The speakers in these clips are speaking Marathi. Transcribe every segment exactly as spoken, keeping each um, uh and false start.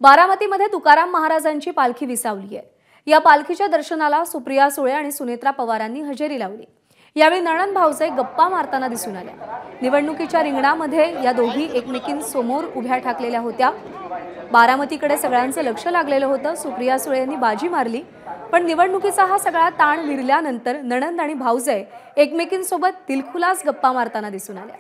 बारामतीमध्ये तुकाराम महाराजांची पालखी विसावली आहे। या पालखीच्या दर्शनाला सुप्रिया सुळे आणि सुनेत्रा पवारांनी हजेरी लावली। यावेळी नणंद भाऊजे गप्पा मारताना दिसून आल्या। निवडणुकीच्या रिंगणामध्ये या दोघी एकमेकींसमोर उभ्या ठाकलेल्या होत्या। बारामतीकडे सगळ्यांचं लक्ष लागलेलं होतं। सुप्रिया सुळे यांनी बाजी मारली, पण निवडणुकीचा हा सगळा ताण विरल्यानंतर नणंद आणि भाऊजे एकमेकींसोबत दिलखुलास गप्पा मारताना दिसून आल्या।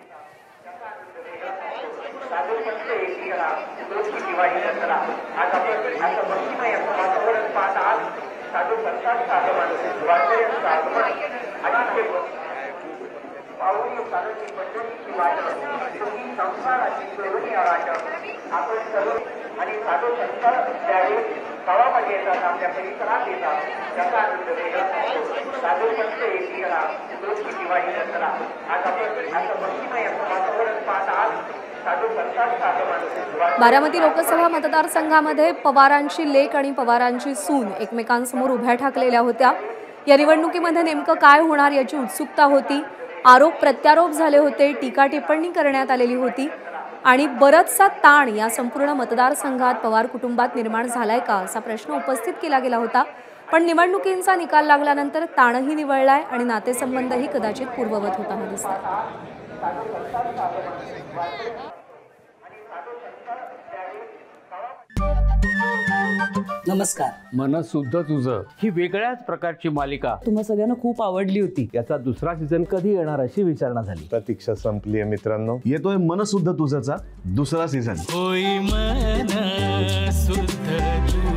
बारामती लोकसभा मतदारसंघामध्ये पवारांची लेक आणि पवारांची सून एकमेकांसमोर उभ्या ठाकलेल्या होत्या। या निवडणुकीमध्ये नेमकं काय होणार याची उत्सुकता होती। आरोप प्रत्यारोप झाले होते, टीका टिप्पणी करण्यात आलेली होती आणि बराचसा ताण या संपूर्ण मतदारसंघात पवार कुटुंबात निर्माण झालाय का असा प्रश्न उपस्थित केला गेला होता। पण निवडणुकींचा निकाल लागल्यानंतर ताणही निवळलाय आणि नातेसंबंधही कदाचित पूर्ववत होताना दिसतात। नमस्कार। मन सुद्धा तुझं ही वेगळ्याच प्रकारची मालिका तुम्हा सगळ्यांना खूप आवडली होती। याचा दुसरा सीझन कधी येणार अशी विचारणा झाली। प्रतीक्षा संपली आहे मित्रांनो। येतोय मन सुद्धा तुझाचा दुसरा सीझन। होय मन सुद्धा